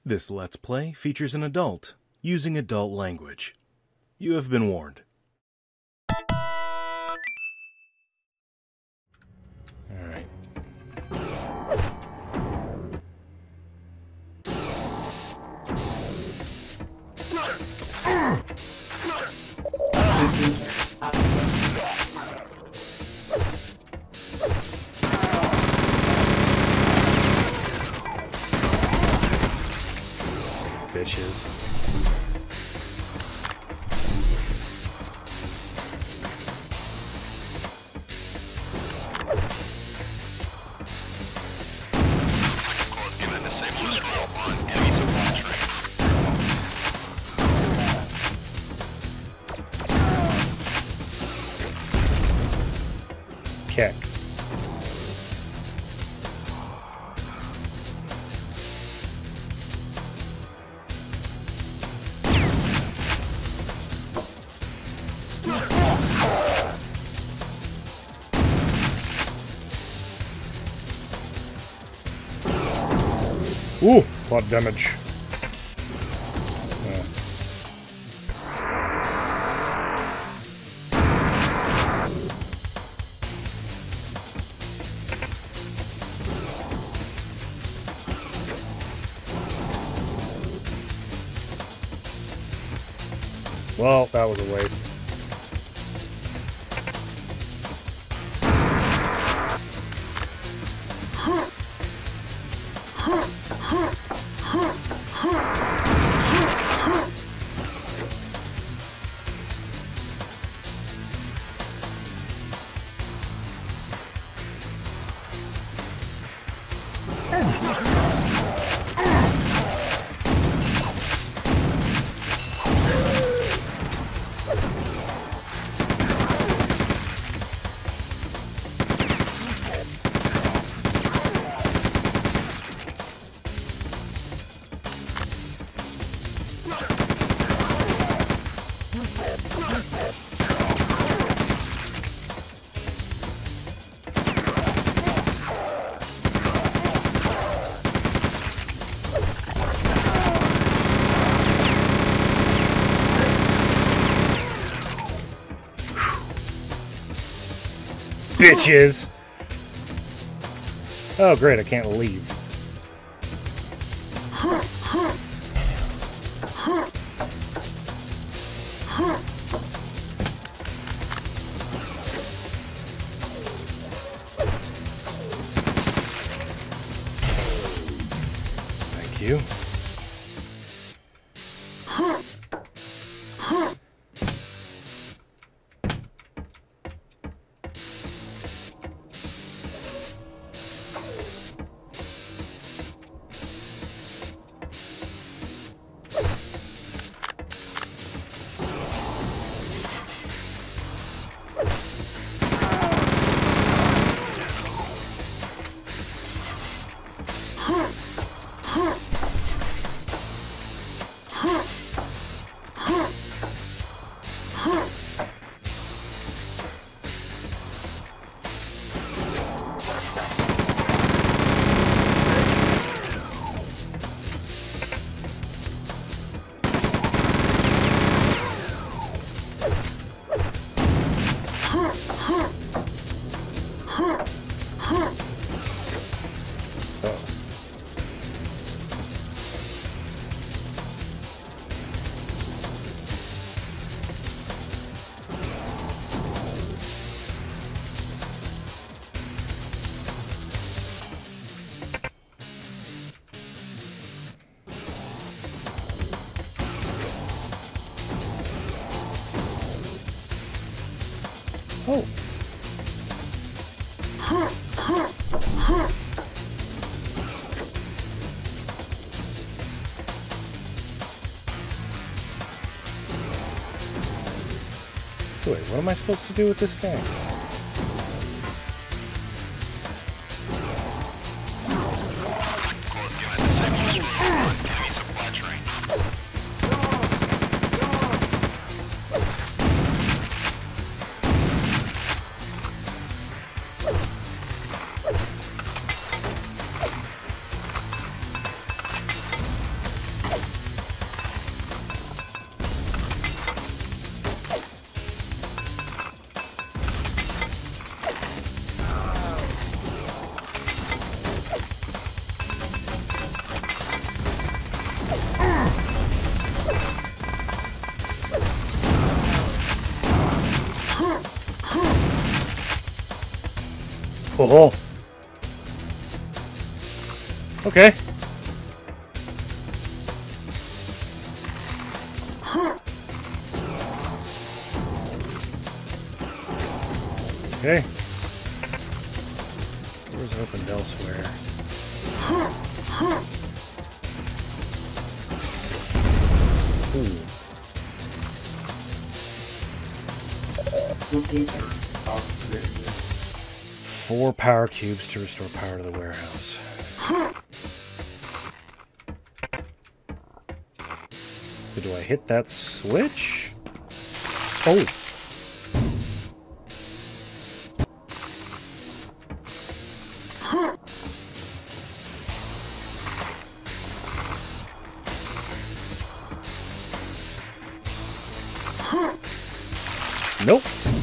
This Let's Play features an adult using adult language. You have been warned. Alright. Bitches. Kick. Ooh, a lot of damage. Yeah. Well, that was a waste. Bitches! Oh great, I can't leave. Thank you. Oh. So wait, what am I supposed to do with this game? Oh. Okay. Okay. Doors opened elsewhere. Ooh. Four power cubes to restore power to the warehouse. So do I hit that switch? Oh. Nope.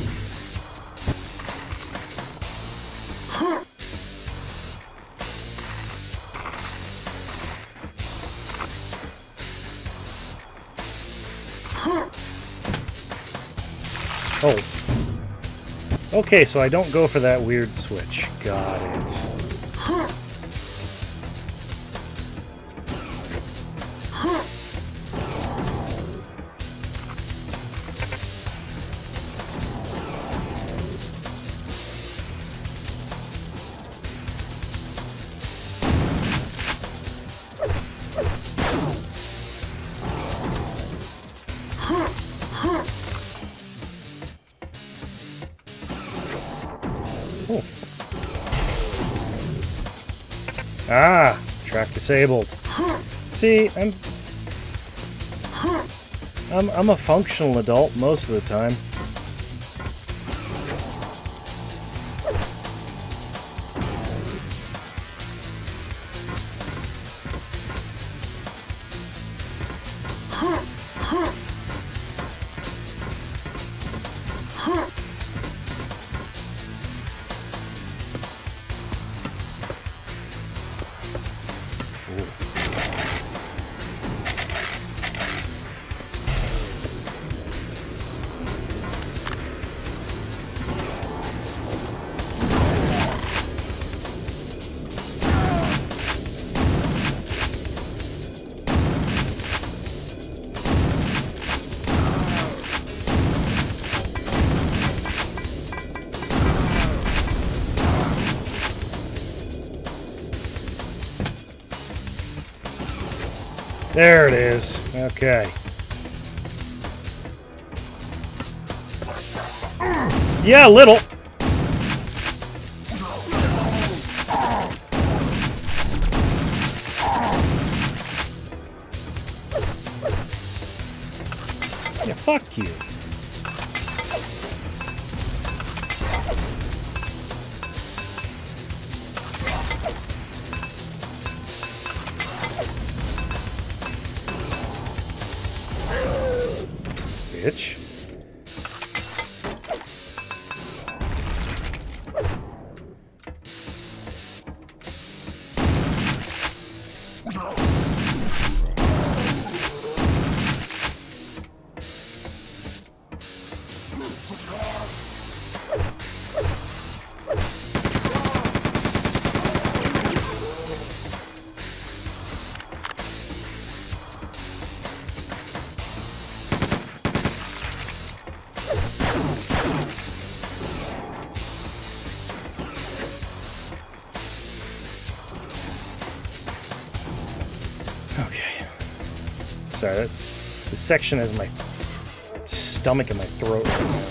Oh. Okay, so I don't go for that weird switch. Got it. Oh. Ah, track disabled. See, I'm a functional adult most of the time. There it is. Okay. Yeah, a little. Yeah, fuck you. Bitch. Okay. Sorry, this section has my stomach in my throat right now.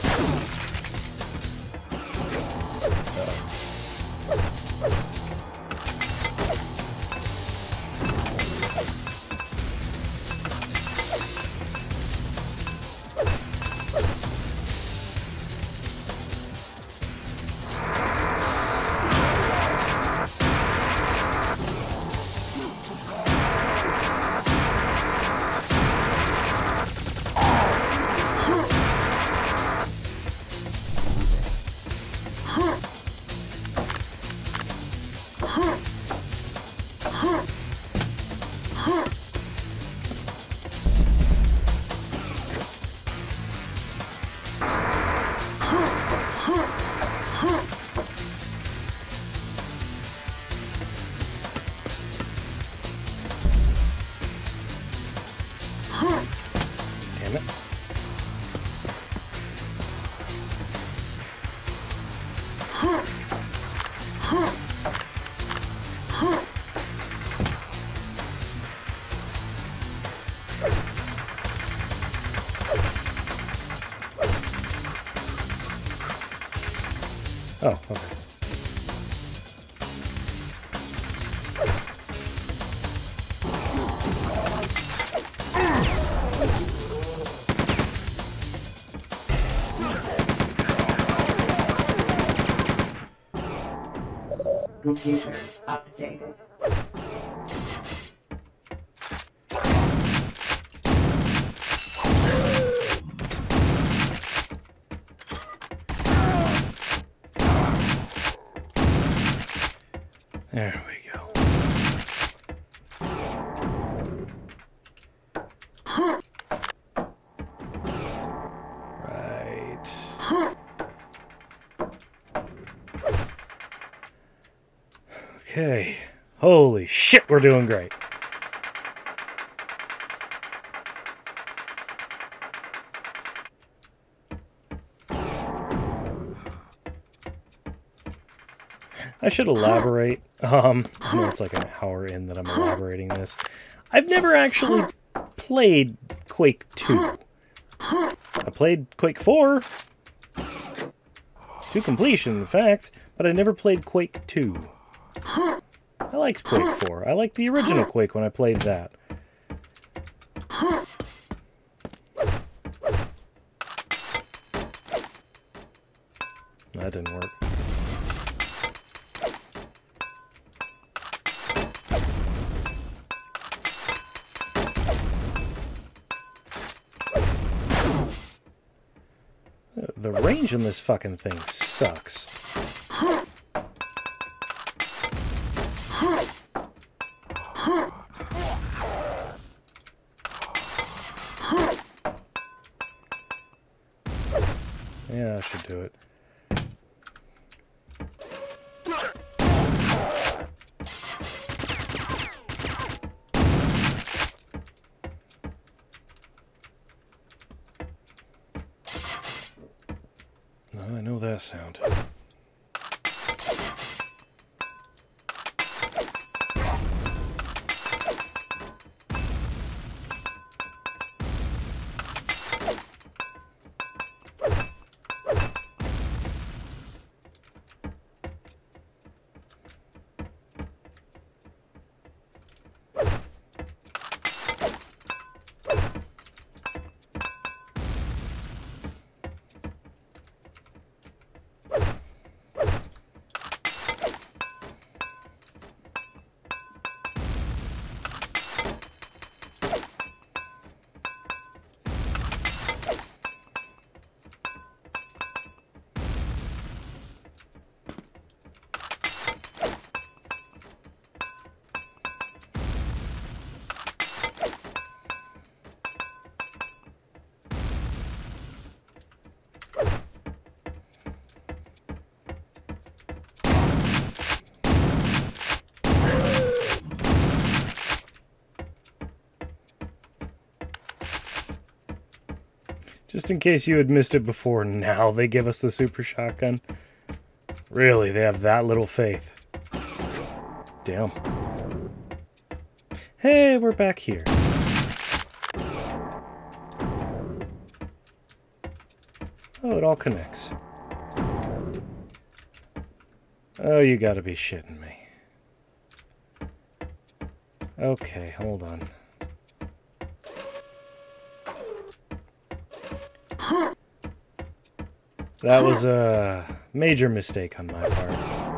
damn it. Oh, okay. Computer updated. There we go. Right. Okay. Holy shit, we're doing great. I should elaborate. I know it's like an hour in that I'm elaborating this. I've never actually played Quake 2. I played Quake 4 to completion, in fact, but I never played Quake 2. I liked Quake 4. I liked the original Quake when I played that. That didn't work. The range on this fucking thing sucks. Yeah, I should do it. I know that sound. Just in case you had missed it before, now they give us the super shotgun. Really, they have that little faith. Damn. Hey, we're back here. Oh, it all connects. Oh, you gotta be shitting me. Okay, hold on. That was a major mistake on my part.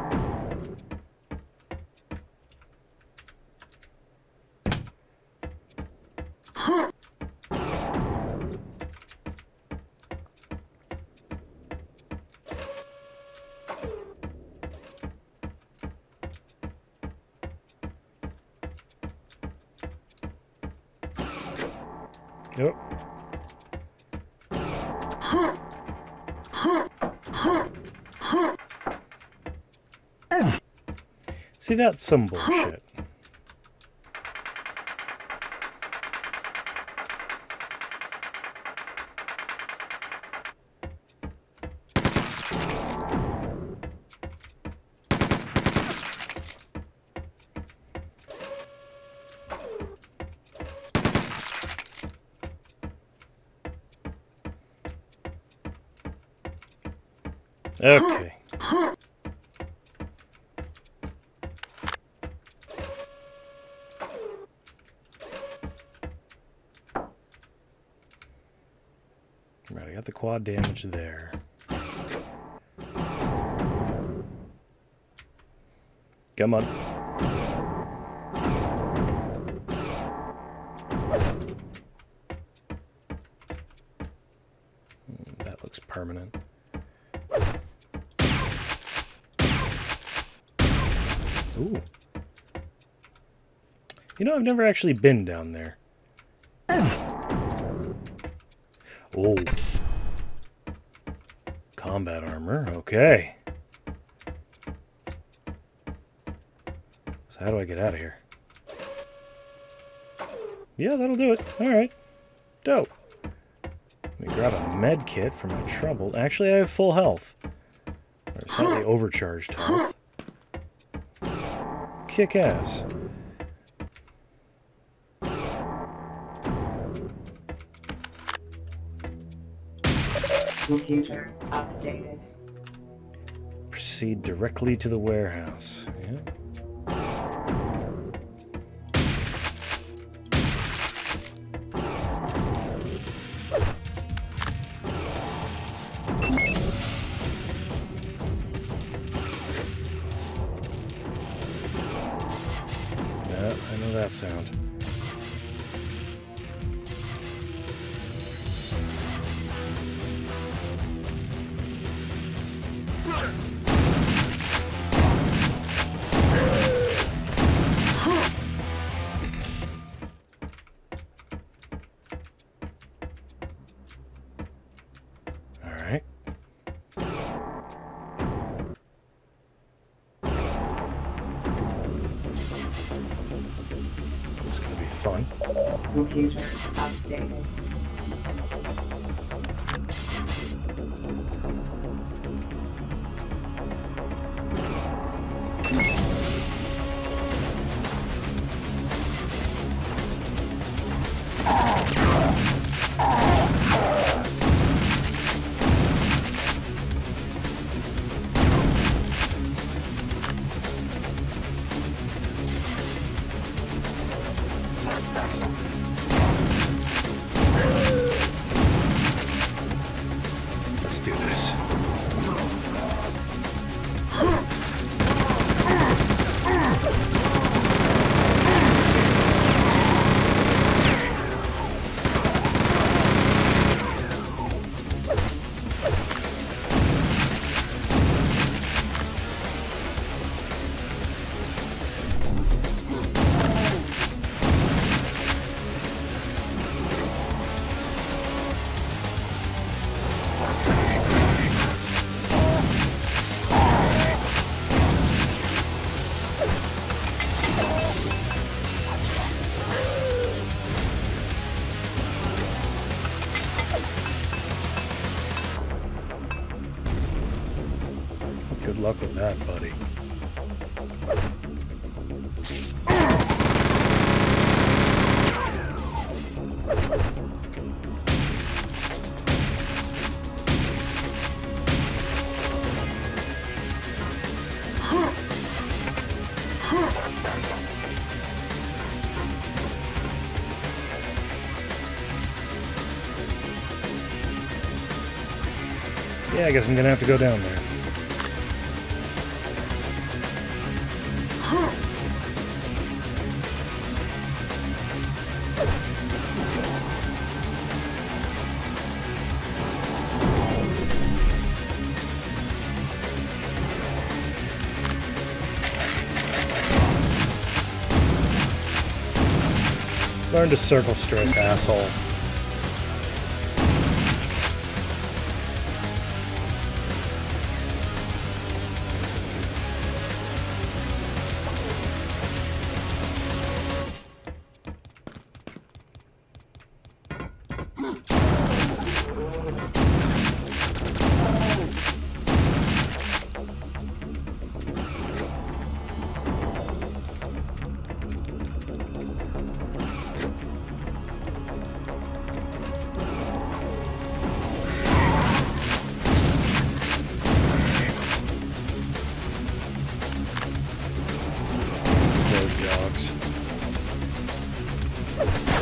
Yep. See, that's some bullshit. Okay. Right, I got the quad damage there. Come on. That looks permanent. Ooh. You know, I've never actually been down there. Oh. Combat armor, okay. So how do I get out of here? Yeah, that'll do it. Alright. Dope. Let me grab a med kit for my trouble. Actually, I have full health. Or slightly overcharged health. Kick ass. Computer updated. Proceed directly to the warehouse. Yeah. Yeah, I know that sound. Alright. This is gonna be fun. Computer updated. Let's do this. Good luck with that, buddy. Yeah, I guess I'm gonna have to go down there. Learn to circle strafe, asshole.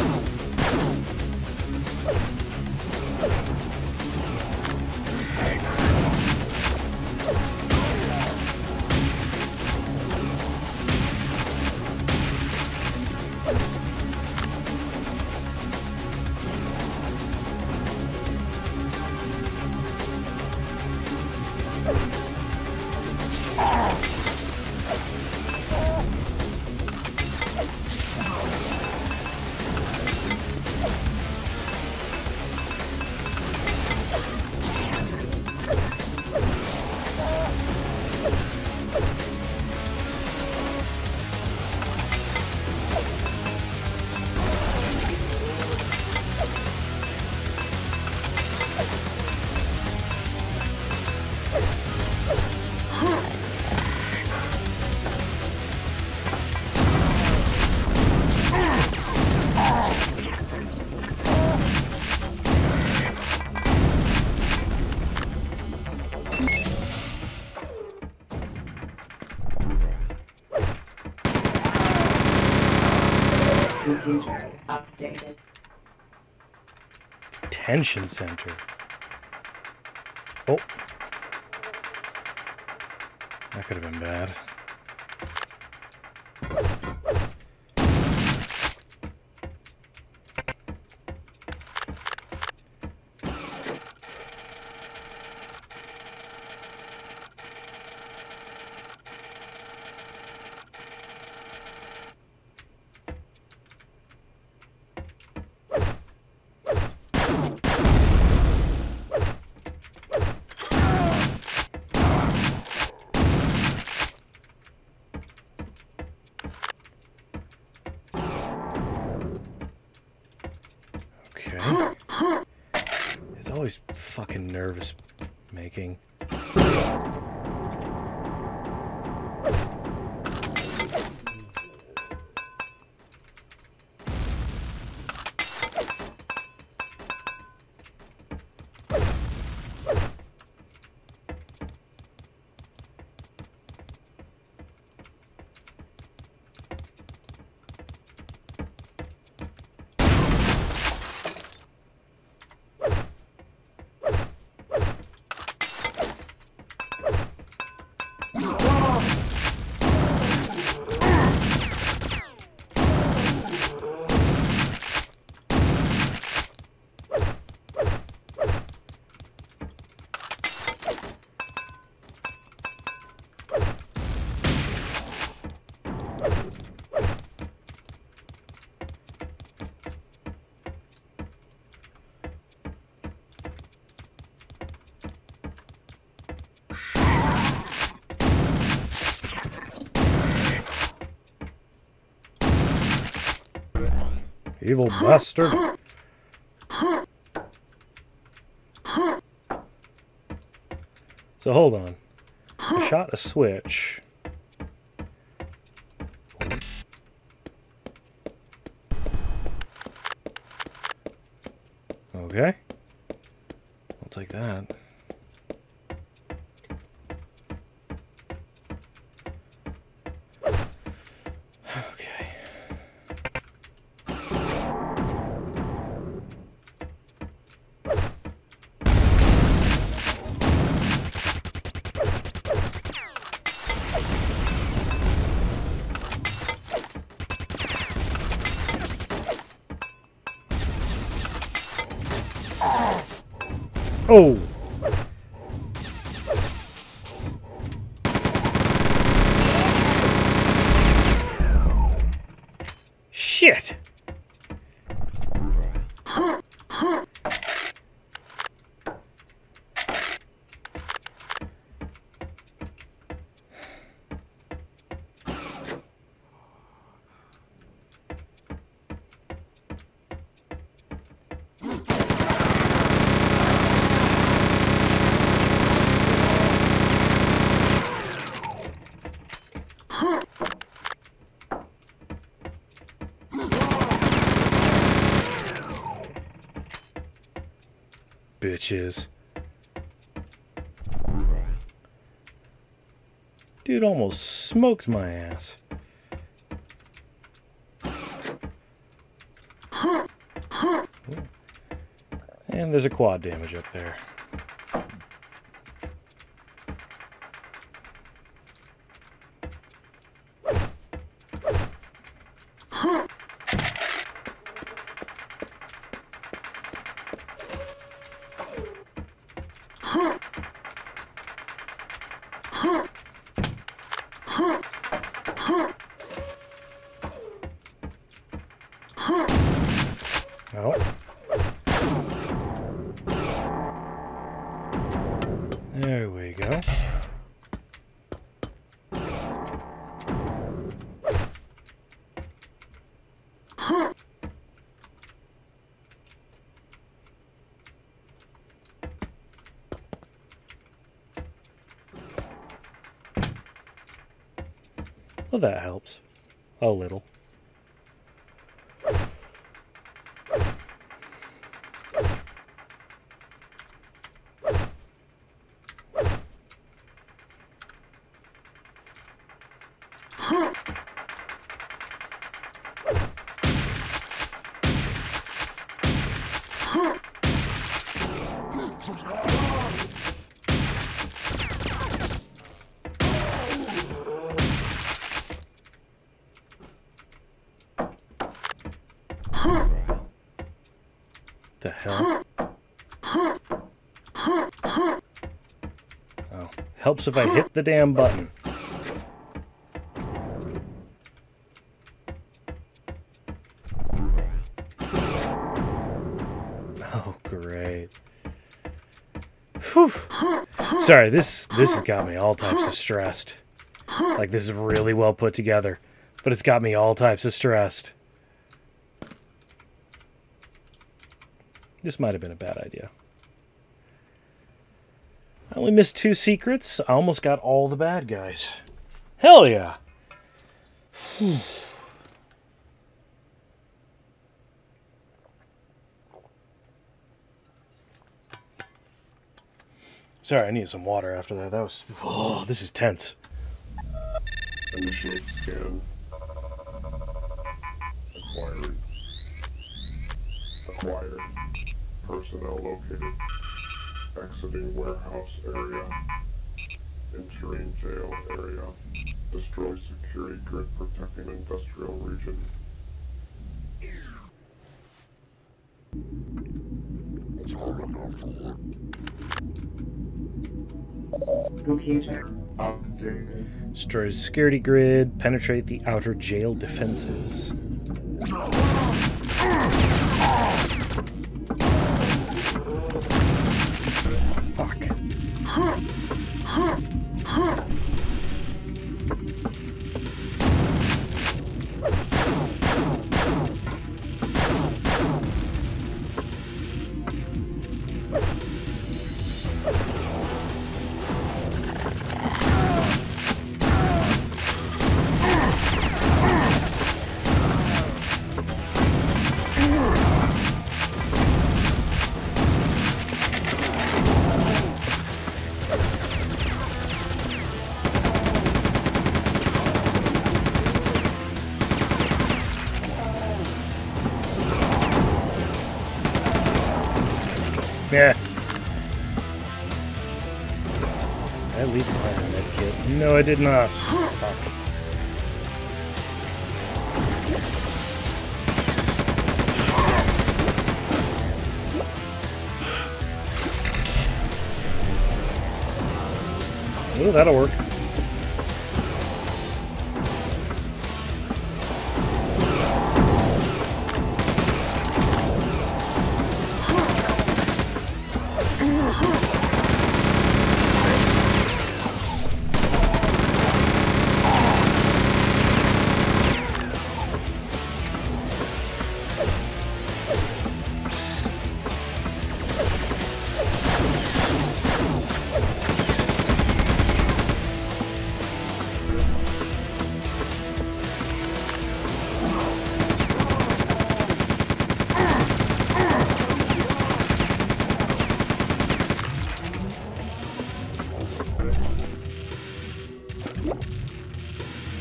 Computer updated. Detention center. Oh. That could have been bad. Okay. It's always fucking nervous making. Evil bastard. So hold on. I shot a switch. Okay. I'll take that. Okay. Oh! Shit! Bitches. Dude almost smoked my ass. And there's a quad damage up there. Oh. There we go. Well, that helps. A little. The hell? Oh, helps if I hit the damn button. Oh, great. Whew. Sorry, this has got me all types of stressed. Like, this is really well put together, but it's got me all types of stressed. This might have been a bad idea. I only missed 2 secrets. I almost got all the bad guys. Hell yeah! Whew. Sorry, I need some water after that. That was... Oh, this is tense. Initiate scan. Acquired. Acquired. Personnel located. Exiting warehouse area. Entering jail area. Destroy security grid protecting industrial region. Computer updated. Destroy the security grid. Penetrate the outer jail defenses. Fuck. Yeah. Did I leave behind a med kit? No, I did not. Fuck. Oh, that'll work.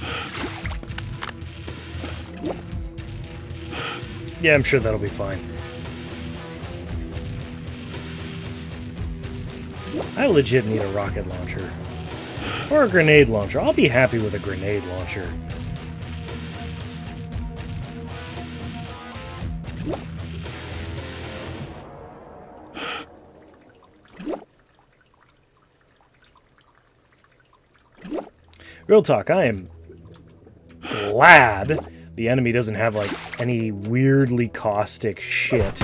Yeah, I'm sure that'll be fine. I legit need a rocket launcher. Or a grenade launcher. I'll be happy with a grenade launcher. Real talk, I am glad the enemy doesn't have, like, any weirdly caustic shit.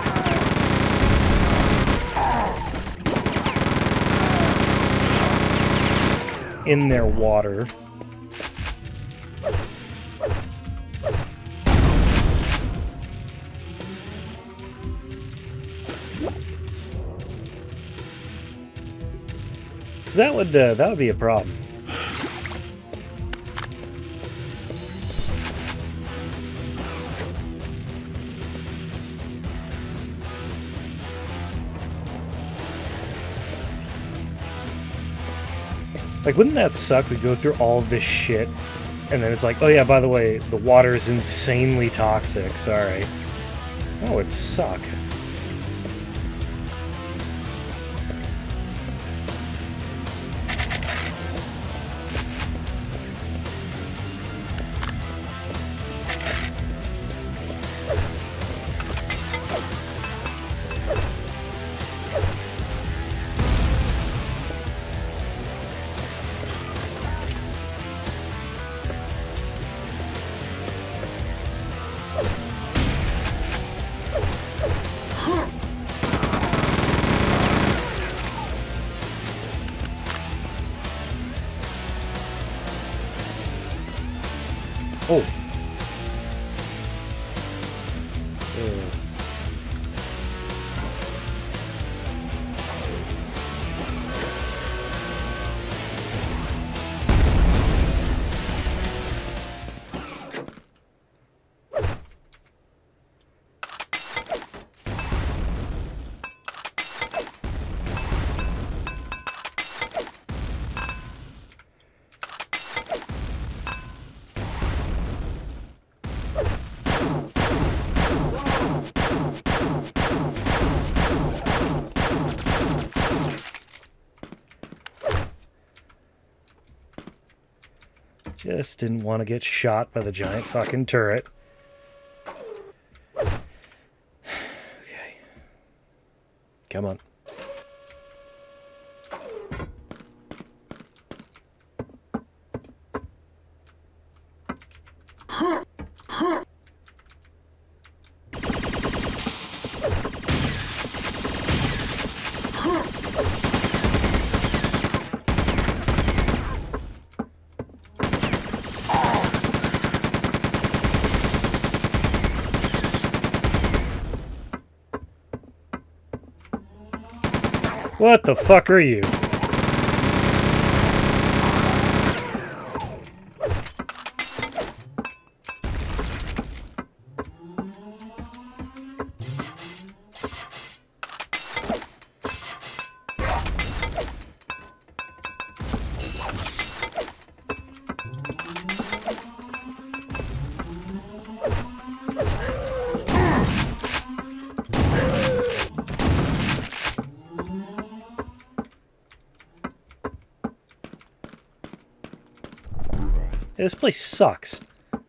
In their water. Because that would be a problem. Like, wouldn't that suck? We go through all of this shit, and then it's like, oh yeah, by the way, the water is insanely toxic, sorry. That would suck. Oh. Just didn't want to get shot by the giant fucking turret. Okay. Come on. What the fuck are you? This place sucks.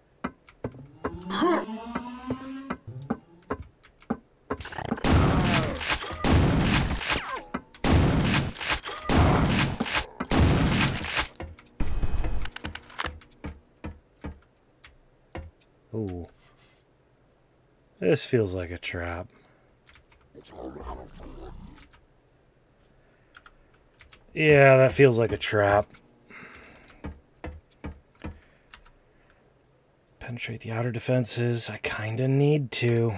Ooh. This feels like a trap. Yeah, that feels like a trap. Penetrate the outer defenses. I kinda need to.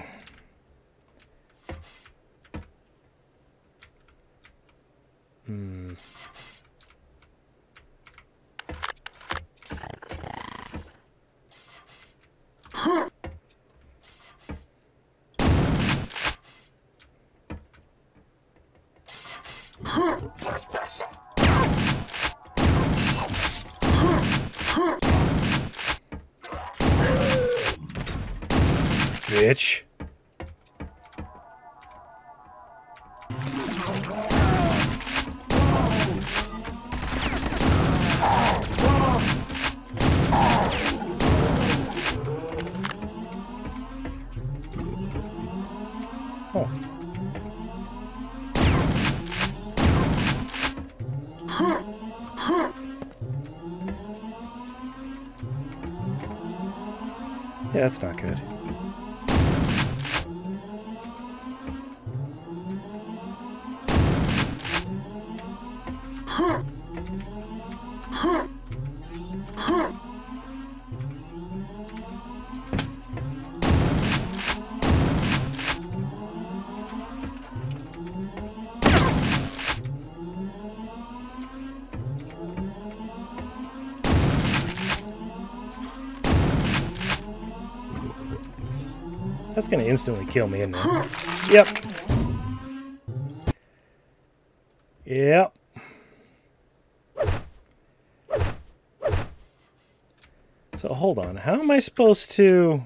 Bitch. Oh. Yeah, that's not good. That's gonna instantly kill me, isn't it? Yep. Yep. So hold on, how am I supposed to...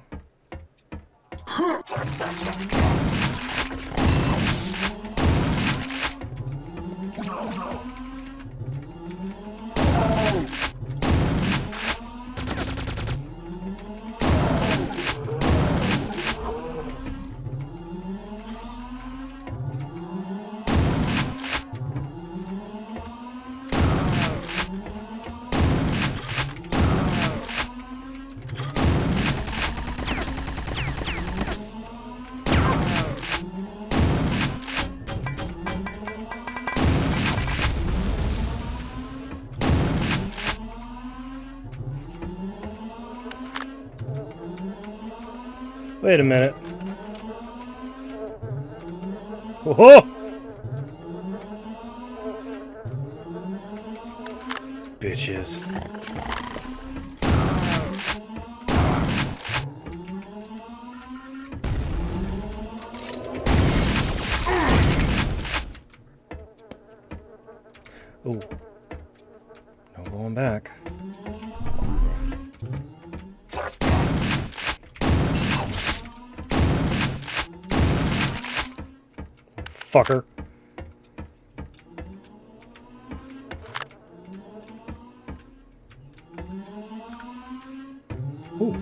Wait a minute. Whoa! Bitches. Oh. No going back. Fucker. Ooh.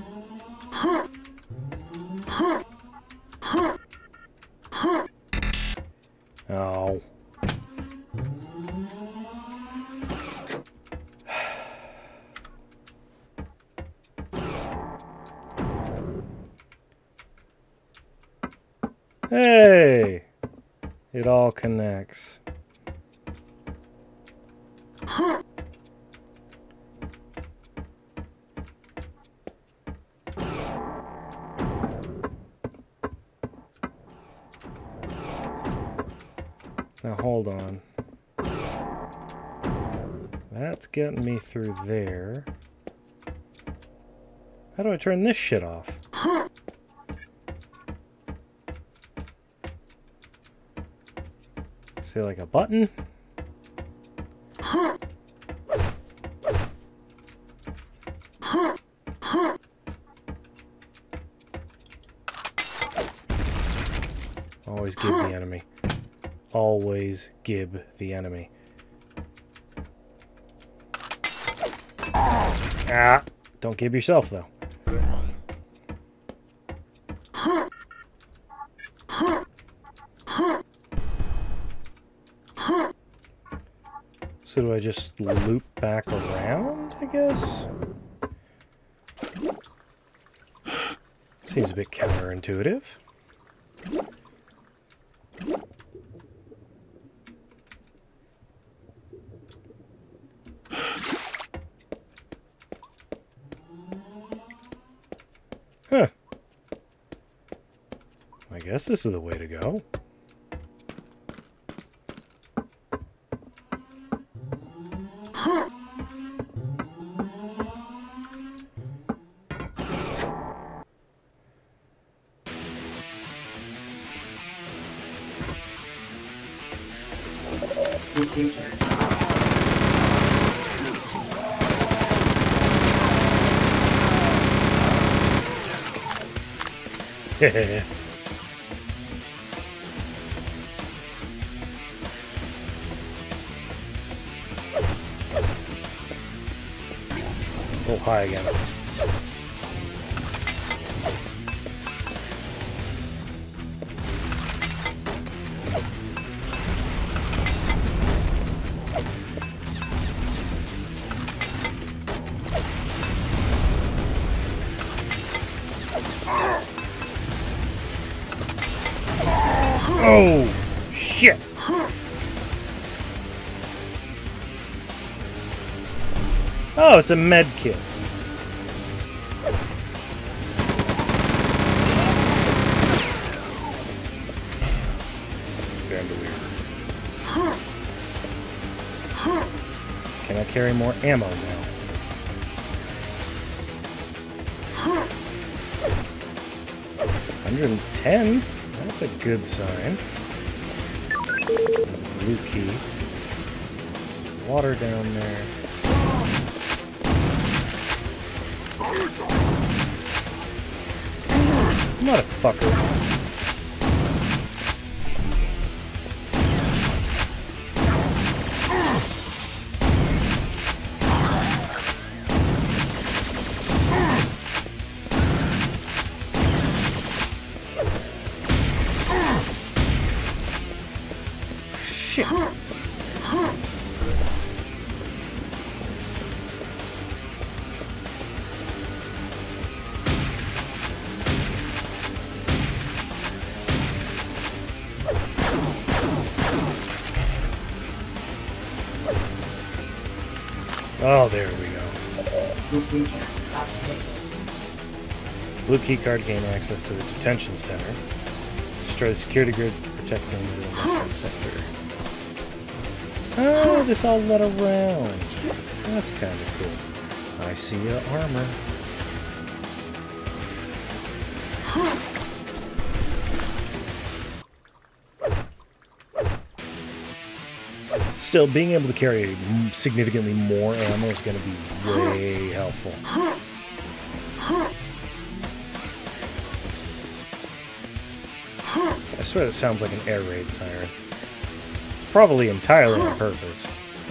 Oh. Hey! It all connects. Now hold on. That's getting me through there. How do I turn this shit off? See, like a button? Always give the enemy. Always give the enemy. Ah! Don't give yourself, though. So do I just loop back around, I guess? Seems a bit counterintuitive. Huh. I guess this is the way to go. Hehehe. Oh, hi again. Oh, shit! Oh, it's a med kit. Bandolier. Can I carry more ammo now? $110? That's a good sign. Blue key. Water down there. Motherfucker. Shit. Oh, there we go. Blue key card gain access to the detention center. Destroy the security grid protecting the industrial sector. Oh, this all led around. That's kind of cool. I see your armor. Still, being able to carry significantly more ammo is going to be way helpful. I swear that sounds like an air raid siren. It's probably entirely on purpose.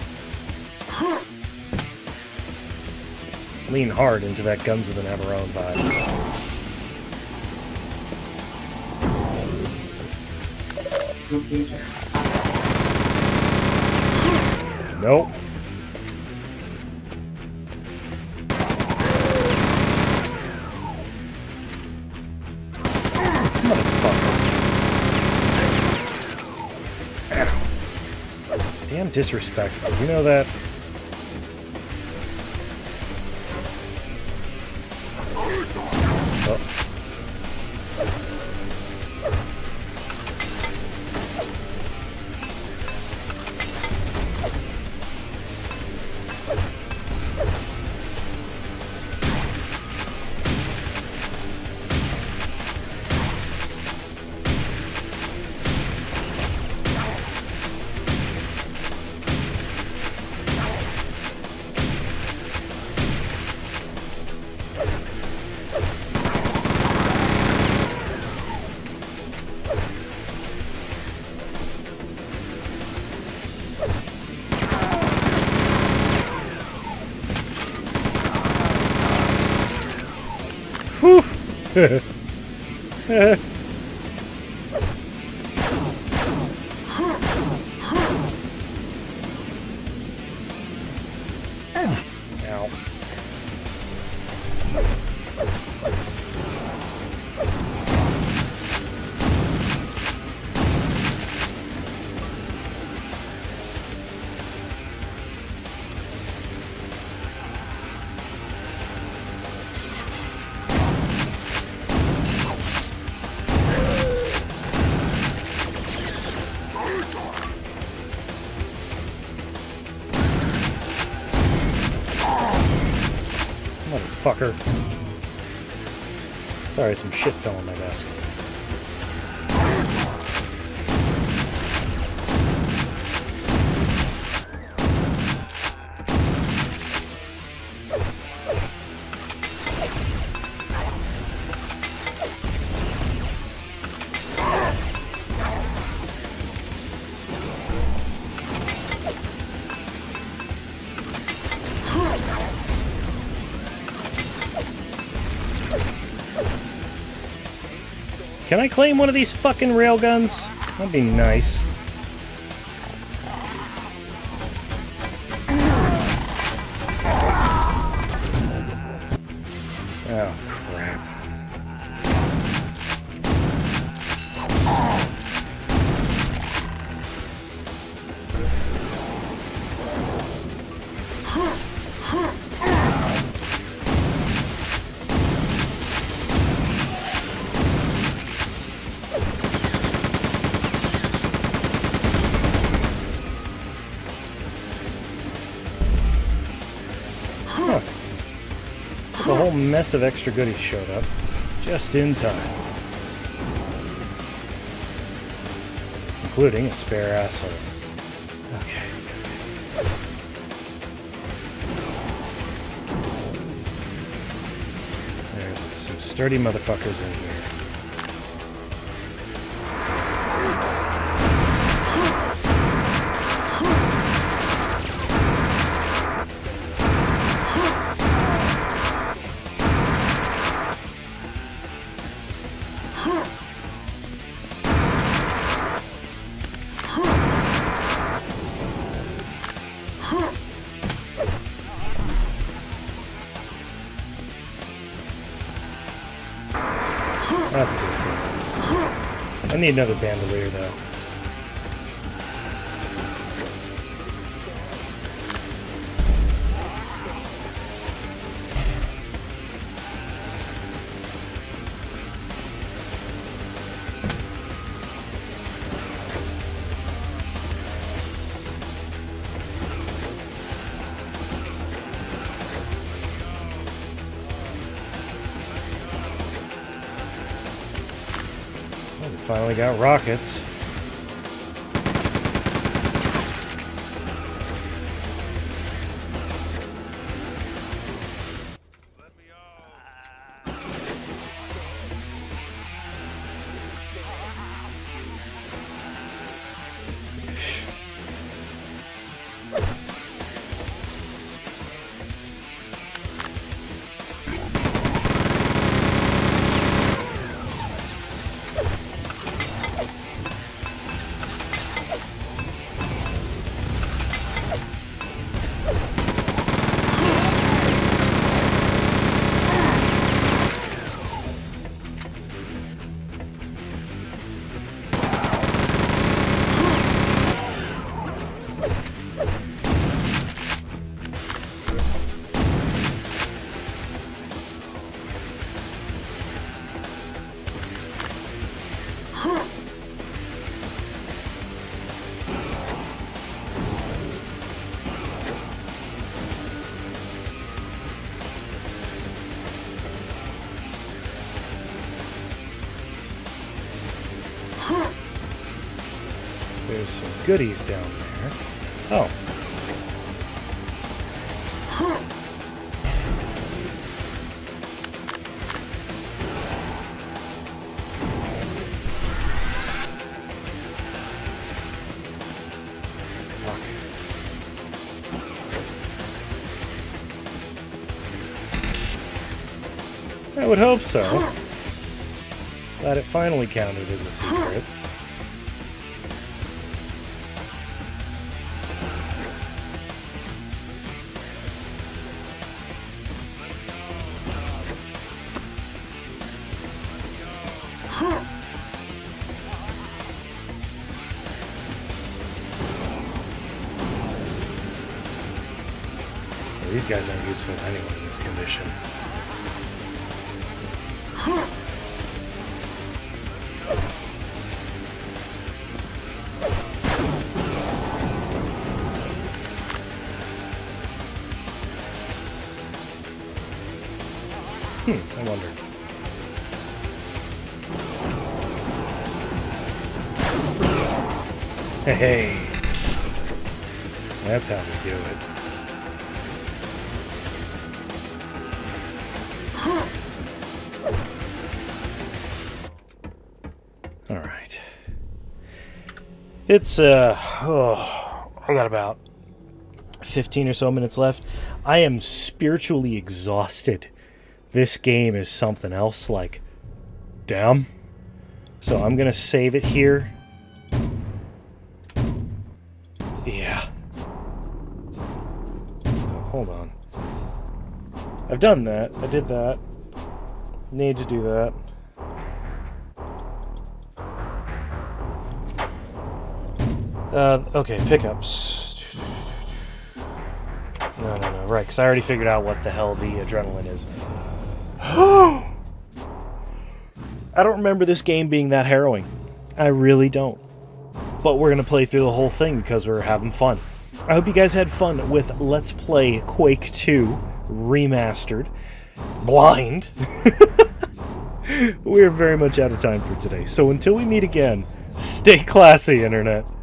Lean hard into that Guns of the Navarone vibe. Nope. Motherfucker. Ow. Damn disrespectful. You know that? Oh. Ow. Motherfucker. Sorry, some shit fell on my desk. Can I claim one of these fucking railguns? That'd be nice. Oh, crap. whole mess of extra goodies showed up just in time. Including a spare asshole. Okay. There's some sturdy motherfuckers in here. That's a good thing. I need another bandolier, though. Finally got rockets. There's some goodies down there. Oh. I would hope so. Glad it finally counted as a secret. These guys aren't useful anyway in this condition. I wonder. Hey, that's how we do it. All right. It's I got about 15 or so minutes left. I am spiritually exhausted. This game is something else, like, damn. So I'm gonna save it here. Yeah. So, hold on. I've done that. I did that. Need to do that. Okay, pickups. No, right, because I already figured out what the hell the adrenaline is. I don't remember this game being that harrowing. I really don't. But we're going to play through the whole thing because we're having fun. I hope you guys had fun with Let's Play Quake 2 Remastered. blind. We're very much out of time for today. So until we meet again, stay classy, Internet.